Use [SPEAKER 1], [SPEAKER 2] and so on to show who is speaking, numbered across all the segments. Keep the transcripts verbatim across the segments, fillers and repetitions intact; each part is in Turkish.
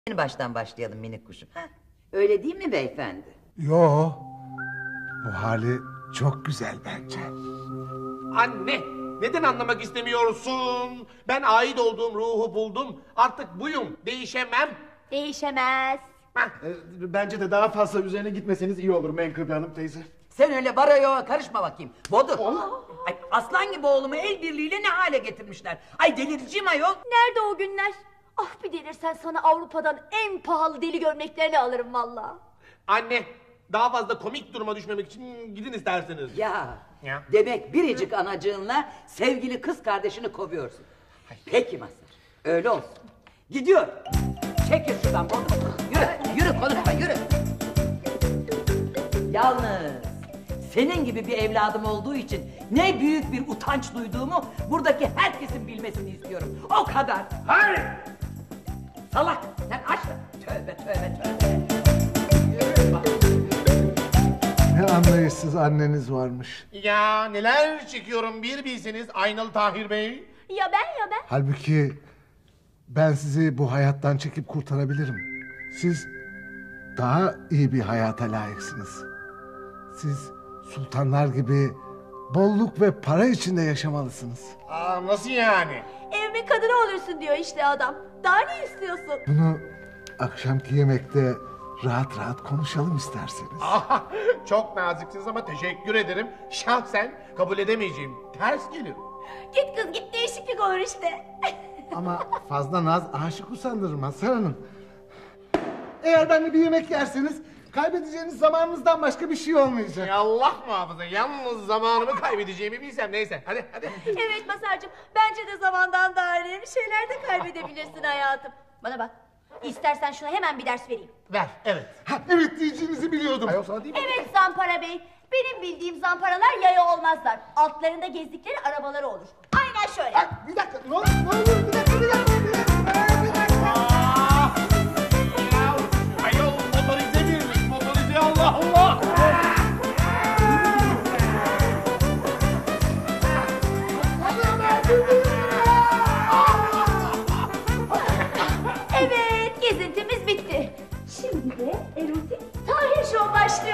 [SPEAKER 1] Yeni baştan başlayalım minik kuşum. Ha?
[SPEAKER 2] Öyle değil mi beyefendi?
[SPEAKER 3] Yo, bu hali çok güzel bence.
[SPEAKER 4] Anne, neden anlamak istemiyorsun? Ben ait olduğum ruhu buldum. Artık buyum, değişemem.
[SPEAKER 5] Değişemez.
[SPEAKER 4] Hah.
[SPEAKER 6] E, Bence de daha fazla üzerine gitmeseniz iyi olur Menkıbe Hanım teyze.
[SPEAKER 1] Sen öyle baroya karışma bakayım. Bodur. Ay, aslan gibi oğlumu el birliğiyle ne hale getirmişler. Ay delireceğim ayol.
[SPEAKER 5] Nerede o günler? Ah bir delirsen sana Avrupa'dan en pahalı deli gömleklerini alırım valla.
[SPEAKER 4] Anne, daha fazla komik duruma düşmemek için gidin isterseniz.
[SPEAKER 2] Ya,
[SPEAKER 4] Ya.
[SPEAKER 2] demek biricik anacığınla sevgili kız kardeşini kovuyorsun. Peki Mazhar, öyle olsun. Gidiyor. Çekil şuradan Bodrum. Yürü, yürü konuşma yürü. Yalnız senin gibi bir evladım olduğu için ne büyük bir utanç duyduğumu buradaki herkesin bilmesini istiyorum. O kadar.
[SPEAKER 4] Hayır!
[SPEAKER 2] Salak sen aç da. Tövbe tövbe tövbe. Yürü bak.
[SPEAKER 3] Ne anlayışsız anneniz varmış.
[SPEAKER 4] Ya neler çekiyorum bir bilseniz Aynalı Tahir Bey.
[SPEAKER 5] Ya ben ya ben.
[SPEAKER 3] Halbuki ben sizi bu hayattan çekip kurtarabilirim. Siz daha iyi bir hayata layıksınız. Siz sultanlar gibi bolluk ve para içinde yaşamalısınız.
[SPEAKER 4] Aa, nasıl yani?
[SPEAKER 5] Evimin kadını olursun diyor işte adam. Daha ne istiyorsun?
[SPEAKER 3] Bunu akşamki yemekte rahat rahat konuşalım isterseniz.
[SPEAKER 4] Aha, çok naziksiniz ama teşekkür ederim. Şahsen kabul edemeyeceğim. Ters gelir.
[SPEAKER 5] Git kız git değişiklik olur işte.
[SPEAKER 3] Ama fazla naz aşık usandırır Mazhar Hanım. Eğer benimle bir yemek yerseniz kaybedeceğiniz zamanınızdan başka bir şey olmayacak.
[SPEAKER 4] Ya Allah muhafaza, yalnız zamanımı kaybedeceğimi bilsem. Neyse, hadi hadi.
[SPEAKER 5] Evet Masar'cığım bence de zamandan daha önemli şeyler de kaybedebilirsin hayatım. Bana bak. İstersen şuna hemen bir ders vereyim.
[SPEAKER 4] Ver, evet.
[SPEAKER 3] Ha, evet diyeceğinizi biliyordum.
[SPEAKER 4] Ayol sana değil mi?
[SPEAKER 5] Evet Zampara Bey. Benim bildiğim zamparalar yaya olmazlar. Altlarında gezdikleri arabaları olur. Aynen şöyle.
[SPEAKER 3] Ha, bir dakika ne olur, ne olur bir dakika bir dakika bir dakika. Bir dakika.
[SPEAKER 4] Aa! Ya, ayol motorize bir, motorize Allah Allah!
[SPEAKER 5] Evet gezintimiz bitti. Şimdi de erotik Tahir Show başlıyor.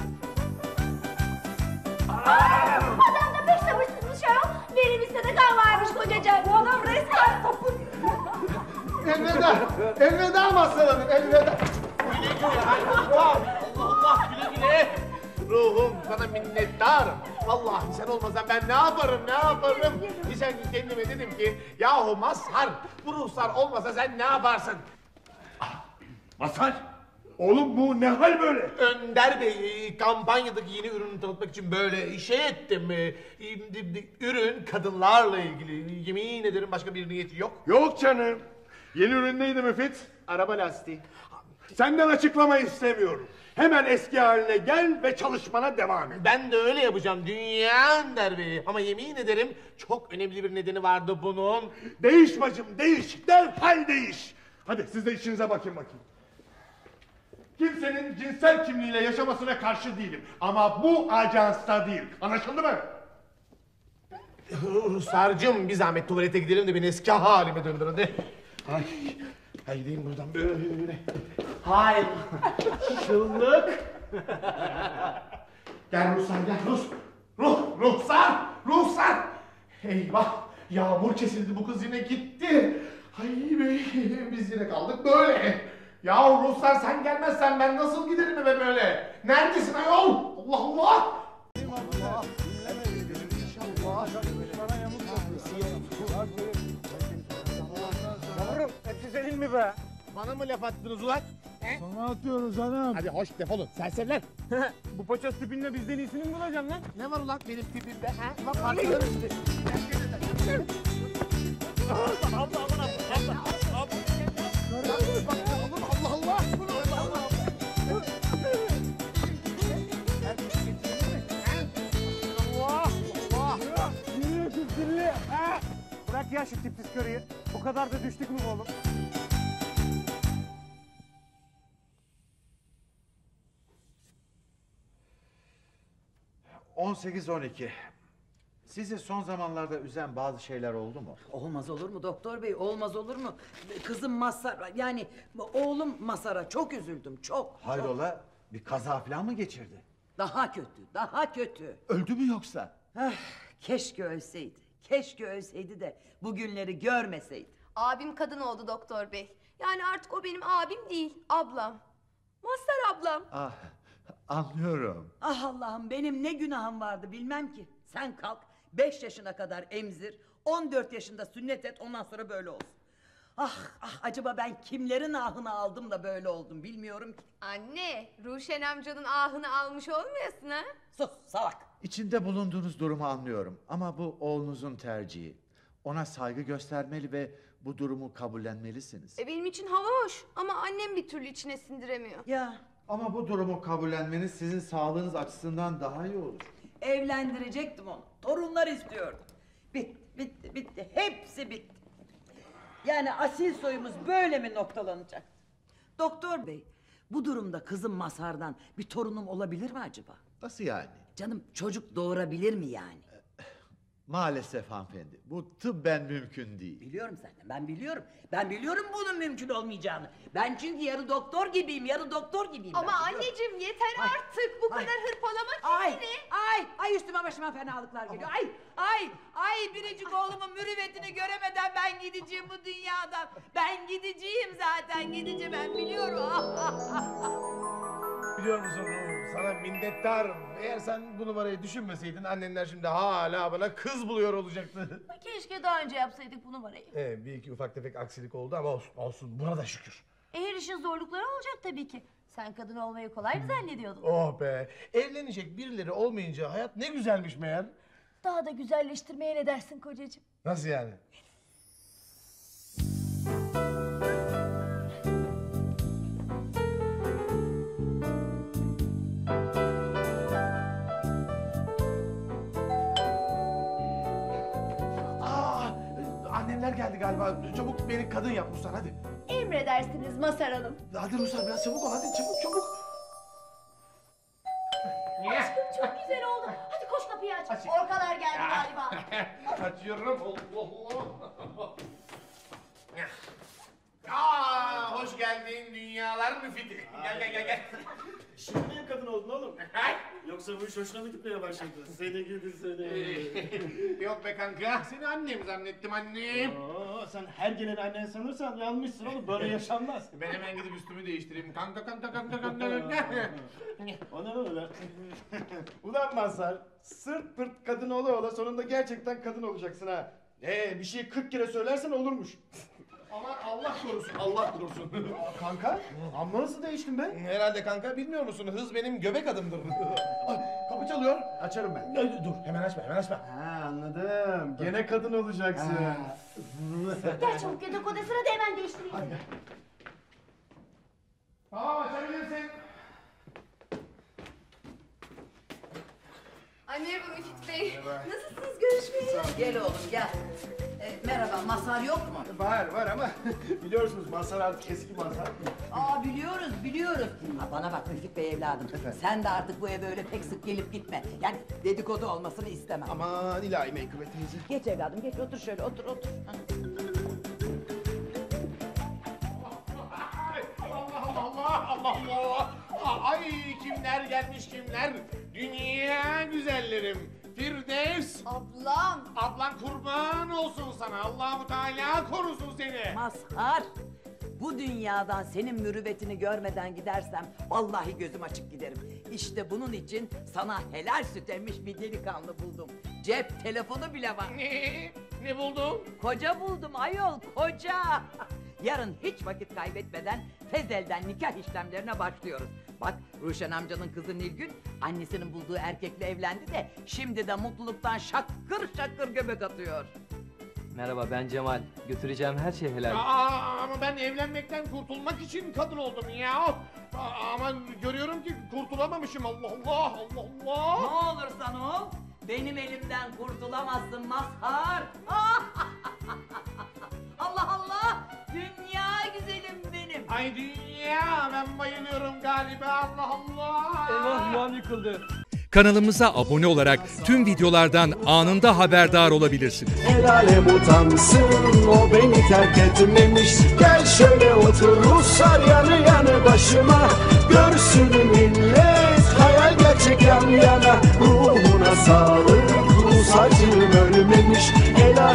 [SPEAKER 5] Aa, adam da pek sabırsızmış ya. Benim istediklerim varmış kocacığım. Bu adam resmen topun.
[SPEAKER 3] Elveda, elveda Mazhar Hanım, elveda.
[SPEAKER 4] Güle güle Allah Allah güle güle. Ruhum sana minnettarım. Allah sen olmasan ben ne yaparım ne yaparım. Geçen gün kendime dedim ki yahu Mazhar bu ruhsar olmasa sen ne yaparsın?
[SPEAKER 6] Mazhar! Oğlum bu ne hal böyle?
[SPEAKER 4] Önder Bey e, kampanyadaki yeni ürünü tanıtmak için böyle şey ettim. e, e, Ürün kadınlarla ilgili. Yemin ederim başka bir niyeti yok.
[SPEAKER 6] Yok canım. Yeni ürün neydi Müfit?
[SPEAKER 4] Araba lastiği.
[SPEAKER 6] Senden açıklama istemiyorum. Hemen eski haline gel ve çalışmana devam et.
[SPEAKER 4] Ben de öyle yapacağım Dünya Önder Bey. Ama yemin ederim çok önemli bir nedeni vardı bunun.
[SPEAKER 6] Değiş bacım değiş. Derhal değiş. Hadi siz de işinize bakın bakayım. Kimsenin cinsel kimliğiyle yaşamasına karşı değilim. Ama bu ajansta değil. Anlaşıldı mı?
[SPEAKER 4] Ruslarcığım bir zahmet tuvalete gidelim de beni eski halime döndür hadi. Ay, ay gideyim buradan böyle. Hayır. Şıllık. Gel Ruslar gel Rus. Ruh, Ruhsar, Ruhsar. Eyvah, yağmur kesildi bu kız yine gitti. Ay bey, biz yine kaldık böyle. Ya Ruhsar sen gelmezsen ben nasıl giderim eve böyle? Neredesin ayol? Allah Allah.
[SPEAKER 7] Yavrum hepsi senin mi be?
[SPEAKER 4] Bana mı laf attınız ulan?
[SPEAKER 3] Sana atıyoruz hanım.
[SPEAKER 4] Hadi hoş defolun serseriler.
[SPEAKER 7] Bu paça tipinle bizden iyisini mi bulacaksın lan?
[SPEAKER 4] Ne var ulan benim tipimde ha? Ulan farklı işte. Allah Allah Allah Allah Allah.
[SPEAKER 7] Yürüyorsun kirli. Ha? Bırak ya şu tipsiz karıyı. Bu kadar da düştük mü oğlum?
[SPEAKER 6] on sekiz on iki.
[SPEAKER 8] Sizi son zamanlarda üzen bazı şeyler oldu mu?
[SPEAKER 2] Olmaz olur mu doktor bey, olmaz olur mu? Kızım Mazhar, yani oğlum Mazhar'a çok üzüldüm, çok.
[SPEAKER 8] Hayrola, bir kaza falan mı geçirdi?
[SPEAKER 2] Daha kötü, daha kötü.
[SPEAKER 8] Öldü mü yoksa?
[SPEAKER 2] Ah, keşke ölseydi, keşke ölseydi de bugünleri görmeseydi.
[SPEAKER 9] Abim kadın oldu doktor bey. Yani artık o benim abim değil, ablam. Mazhar ablam.
[SPEAKER 8] Ah, anlıyorum.
[SPEAKER 2] Ah Allah'ım, benim ne günahım vardı bilmem ki. Sen kalk, beş yaşına kadar emzir, on dört yaşında sünnet et, ondan sonra böyle olsun. Ah, ah, acaba ben kimlerin ahını aldım da böyle oldum bilmiyorum ki.
[SPEAKER 9] Anne, Ruşen amcanın ahını almış olmayasın ha?
[SPEAKER 2] Sus salak.
[SPEAKER 8] İçinde bulunduğunuz durumu anlıyorum ama bu oğlunuzun tercihi. Ona saygı göstermeli ve bu durumu kabullenmelisiniz.
[SPEAKER 9] E benim için hava hoş ama annem bir türlü içine sindiremiyor.
[SPEAKER 2] Ya
[SPEAKER 8] Ama bu durumu kabullenmeniz sizin sağlığınız açısından daha iyi olur.
[SPEAKER 2] evlendirecektim onu, torunlar istiyordum. Bitti, bitti, bitti, hepsi bitti. Yani asil soyumuz böyle mi noktalanacak? Doktor bey, bu durumda kızım Mazhar'dan bir torunum olabilir mi acaba?
[SPEAKER 8] Nasıl yani?
[SPEAKER 2] Canım çocuk doğurabilir mi yani?
[SPEAKER 8] Maalesef hanımefendi, bu tıbben mümkün değil.
[SPEAKER 2] Biliyorum zaten, ben biliyorum. Ben biliyorum bunun mümkün olmayacağını. Ben çünkü yarı doktor gibiyim, yarı doktor gibiyim.
[SPEAKER 9] Ama
[SPEAKER 2] ben, biliyorum.
[SPEAKER 9] anneciğim yeter
[SPEAKER 2] Ay,
[SPEAKER 9] artık bu
[SPEAKER 2] ay.
[SPEAKER 9] kadar hırpalama
[SPEAKER 2] Ay,
[SPEAKER 9] kendini.
[SPEAKER 2] ay, ay üstüme başıma fenalıklar geliyor. Ay, ay, ay biricik oğlumun mürüvvetini göremeden ben gideceğim bu dünyadan. Ben gideceğim zaten, gideceğim ben biliyorum.
[SPEAKER 4] Biliyor musun ruhum, sana minnettarım. Eğer sen bu numarayı düşünmeseydin annenler şimdi hala bana kız buluyor olacaktı.
[SPEAKER 5] Keşke daha önce yapsaydık bu numarayı.
[SPEAKER 4] Evet, bir iki ufak tefek aksilik oldu ama olsun, olsun buna da şükür.
[SPEAKER 5] E, her işin zorlukları olacak tabii ki. Sen kadın olmayı kolay mı zannediyordun?
[SPEAKER 4] Oh be, evlenecek birileri olmayınca hayat ne güzelmiş meğer.
[SPEAKER 5] Daha da güzelleştirmeye ne dersin kocacığım?
[SPEAKER 4] Nasıl yani? Aa, annemler geldi galiba. Çabuk beni kadın yap Ruslar hadi.
[SPEAKER 5] Emredersiniz Mazhar Hanım.
[SPEAKER 4] Hadi Ruslar biraz çabuk ol hadi çabuk çabuk.
[SPEAKER 5] Aşkım çok güzel oldu. Hadi koş kapıyı aç.
[SPEAKER 4] Aç.
[SPEAKER 5] Orkalar geldi galiba.
[SPEAKER 4] Kaçıyorum. Allah Allah. Aa, hoş geldin dünyalar müfidi. Gel gel gel gel.
[SPEAKER 7] Şimdi mi kadın oldun oğlum? Yoksa bu iş hoşuna mı gitmeye başladı? Seni gidi seni.
[SPEAKER 4] Yok be kanka, seni annem zannettim annem.
[SPEAKER 7] Oo, sen her gelen annen sanırsan yanlışsın oğlum, böyle yaşanmaz.
[SPEAKER 4] Ben hemen gidip üstümü değiştireyim. Kanka kanka kanka kanka kanka.
[SPEAKER 7] O ne öyle? Ulan Mazhar, sırt pırt kadın ola ola sonunda gerçekten kadın olacaksın ha. Ee, bir şeyi kırk kere söylersen olurmuş.
[SPEAKER 4] Aman Allah korusun, Allah korusun.
[SPEAKER 7] Kanka, amma nasıl değiştin be?
[SPEAKER 4] Herhalde kanka, bilmiyor musun? Hız benim göbek adımdır. Ay, kapı çalıyor.
[SPEAKER 7] Açarım ben.
[SPEAKER 4] Ay, dur, hemen açma, hemen açma.
[SPEAKER 7] Ha, anladım. Gene kadın olacaksın.
[SPEAKER 5] Gel çabuk yatak odasına da hemen değiştireyim.
[SPEAKER 4] Tamam, açabilirsin.
[SPEAKER 9] Ay merhaba Müfit Bey. Nasılsınız görüşmeye?
[SPEAKER 2] Gel oğlum gel. E, merhaba, Mazhar yok mu?
[SPEAKER 7] Var var ama biliyorsunuz Mazhar artık eski Mazhar.
[SPEAKER 2] Aa biliyoruz, biliyoruz. Ha, bana bak Müfit Bey evladım. Sen de artık bu eve öyle pek sık gelip gitme. Yani dedikodu olmasını istemem.
[SPEAKER 4] Aman ilahi meykıbe teyze.
[SPEAKER 2] Geç evladım, geç otur şöyle, otur otur. Ha.
[SPEAKER 4] Allah Allah Allah Allah. Ay kimler gelmiş kimler? Dünya güzellerim. Firdevs.
[SPEAKER 9] Ablam.
[SPEAKER 4] Ablan kurban olsun sana. Allahu Teala korusun seni.
[SPEAKER 2] Mazhar, bu dünyadan senin mürüvvetini görmeden gidersem vallahi gözüm açık giderim. İşte bunun için sana helal süt emmiş bir delikanlı buldum. Cep telefonu bile var.
[SPEAKER 4] Ne? Ne buldun?
[SPEAKER 2] Koca buldum ayol, koca. Yarın hiç vakit kaybetmeden tezelden nikah işlemlerine başlıyoruz. Bak Ruşen amcanın kızı Nilgün annesinin bulduğu erkekle evlendi de şimdi de mutluluktan şakır şakır göbek atıyor.
[SPEAKER 10] Merhaba ben Cemal. Götüreceğim her şey helal.
[SPEAKER 4] Aa, ama ben evlenmekten kurtulmak için kadın oldum ya. Aa, ama görüyorum ki kurtulamamışım. Allah Allah Allah
[SPEAKER 2] Ne
[SPEAKER 4] Allah.
[SPEAKER 2] olursan ol benim elimden kurtulamazsın Mazhar. Allah Allah, dünya güzelim benim.
[SPEAKER 4] Ay dünya, ben bayılıyorum galiba. Allah Allah.
[SPEAKER 10] Eyvah yuvan yıkıldı.
[SPEAKER 11] kanalımıza abone olarak tüm videolardan anında haberdar olabilirsiniz.
[SPEAKER 12] El alem utansın, o beni terk etmemiş. Gel şöyle otur Ruslar yanı yanı başıma. Görsün millet, hayal gerçek yan yana. Ruhuna sağlık.